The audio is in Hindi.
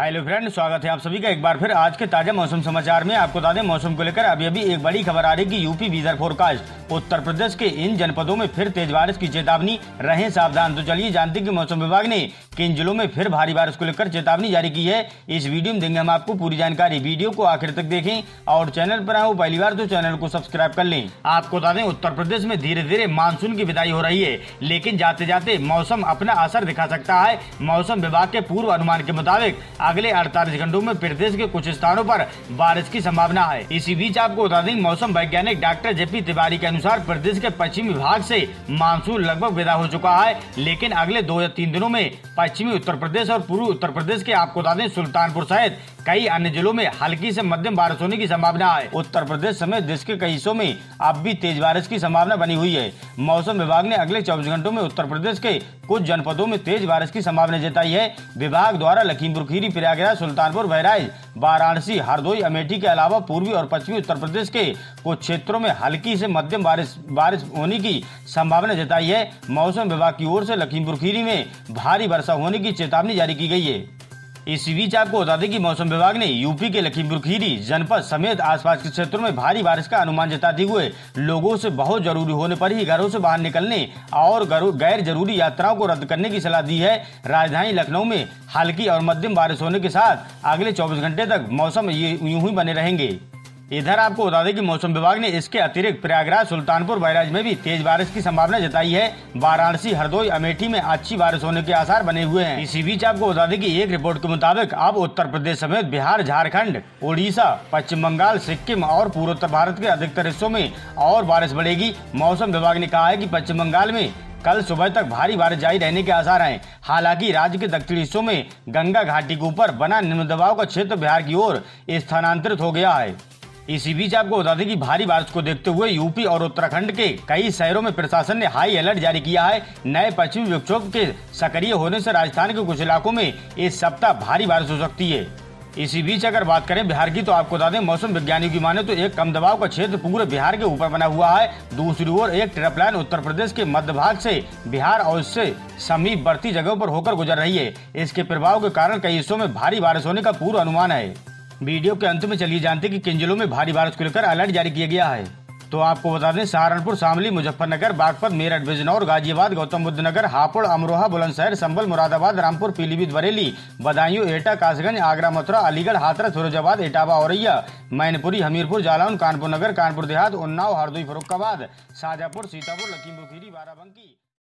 हेलो फ्रेंड, स्वागत है आप सभी का एक बार फिर आज के ताजा मौसम समाचार में। आपको बता दें, मौसम को लेकर अभी एक बड़ी खबर आ रही है कि UP weather forecast Uttar Pradesh के इन जनपदों में फिर तेज बारिश की चेतावनी, रहें सावधान। तो चलिए जानते हैं कि मौसम विभाग ने किन जिलों में फिर भारी बारिश को लेकर चेतावनी जारी की है। इस वीडियो में देंगे हम आपको पूरी जानकारी। वीडियो को आखिर तक देखें और चैनल पर आए हो पहली बार तो चैनल को सब्सक्राइब कर लें। आपको बता दें, उत्तर प्रदेश में धीरे धीरे मानसून की विदाई हो रही है, लेकिन जाते जाते मौसम अपना असर दिखा सकता है। मौसम विभाग के पूर्व अनुमान के मुताबिक अगले 48 घंटों में प्रदेश के कुछ स्थानों पर बारिश की संभावना है। इसी बीच आपको बता दें, मौसम वैज्ञानिक डॉक्टर जेपी तिवारी के अनुसार प्रदेश के पश्चिमी भाग से मानसून लगभग विदा हो चुका है, लेकिन अगले 2 या 3 दिनों में पश्चिमी उत्तर प्रदेश और पूर्वी उत्तर प्रदेश के आपको बता दें सुल्तानपुर सहित कई अन्य जिलों में हल्की से मध्यम बारिश होने की संभावना है। उत्तर प्रदेश समेत देश के कई हिस्सों में अब भी तेज बारिश की संभावना बनी हुई है। मौसम विभाग ने अगले 24 घंटों में उत्तर प्रदेश के कुछ जनपदों में तेज बारिश की संभावना जताई है। विभाग द्वारा लखीमपुर खीरी, प्रयागराज, सुल्तानपुर, बहराइच, वाराणसी, हरदोई, अमेठी के अलावा पूर्वी और पश्चिमी उत्तर प्रदेश के कुछ क्षेत्रों में हल्की से मध्यम बारिश होने की संभावना जताई है। मौसम विभाग की ओर से लखीमपुर खीरी में भारी वर्षा होने की चेतावनी जारी की गई है। इसी बीच आपको बता दें कि मौसम विभाग ने यूपी के लखीमपुर खीरी जनपद समेत आसपास के क्षेत्रों में भारी बारिश का अनुमान जताते हुए लोगों से बहुत जरूरी होने पर ही घरों से बाहर निकलने और गैर जरूरी यात्राओं को रद्द करने की सलाह दी है। राजधानी लखनऊ में हल्की और मध्यम बारिश होने के साथ अगले 24 घंटे तक मौसम यूं ही बने रहेंगे। इधर आपको बता दें कि मौसम विभाग ने इसके अतिरिक्त प्रयागराज, सुल्तानपुर, बहराइच में भी तेज बारिश की संभावना जताई है। वाराणसी, हरदोई, अमेठी में अच्छी बारिश होने के आसार बने हुए हैं। इसी बीच आपको बता दें कि एक रिपोर्ट के मुताबिक अब उत्तर प्रदेश समेत बिहार, झारखंड, ओडिशा, पश्चिम बंगाल, सिक्किम और पूर्वोत्तर भारत के अधिकतर हिस्सों में और बारिश बढ़ेगी। मौसम विभाग ने कहा है कि पश्चिम बंगाल में कल सुबह तक भारी बारिश जारी रहने के आसार हैं। हालांकि राज्य के दक्षिणी हिस्सों में गंगा घाटी के ऊपर बना निम्न दबाव का क्षेत्र बिहार की ओर स्थानांतरित हो गया है। इसी बीच आपको बता दें कि भारी बारिश को देखते हुए यूपी और उत्तराखंड के कई शहरों में प्रशासन ने हाई अलर्ट जारी किया है। नए पश्चिमी विक्षोभ के सक्रिय होने से राजस्थान के कुछ इलाकों में इस सप्ताह भारी बारिश हो सकती है। इसी बीच अगर बात करें बिहार की, तो आपको बता दें, मौसम विज्ञानियों की माने तो एक कम दबाव का क्षेत्र पूरे बिहार के ऊपर बना हुआ है। दूसरी ओर एक ट्रफ लाइन उत्तर प्रदेश के मध्य भाग से बिहार और इससे समीपवर्ती जगहों पर होकर गुजर रही है। इसके प्रभाव के कारण कई हिस्सों में भारी बारिश होने का पूर्व अनुमान है। वीडियो के अंत में चलिए जानते कि किन जिलों में भारी बारिश को लेकर अलर्ट जारी किया गया है। तो आपको बता दें, सहारनपुर, शामली, मुजफ्फरनगर, बागपत, मेरठ, बिजनौर, गाजियाबाद, गौतम बुद्ध नगर, हापुड़, अमरोहा, बुलंदशहर, संभल, मुरादाबाद, रामपुर, पीलीभीत, बरेली, बदायूं, एटा, कासगंज, आगरा, मथुरा, अलीगढ़, हाथरस, फिरोजाबाद, इटावा, औरैया, मैनपुरी, हमीरपुर, जालौन, कानपुर नगर, कानपुर देहात, उन्नाव, हरदोई, फर्रुखाबाद, शाजापुर, सीतापुर, लखीमपुर खीरी, बाराबंकी।